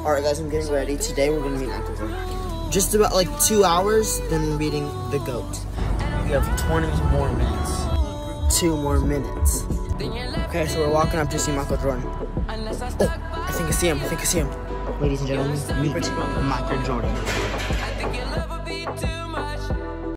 Alright guys, I'm getting ready. Today we're gonna meet Uncle Jordan. Just about like 2 hours, then we're meeting the GOAT. We have 20 more minutes. 2 more minutes. Okay, so we're walking up to see Michael Jordan. Oh, I think I see him. Ladies and gentlemen, meet Michael Jordan.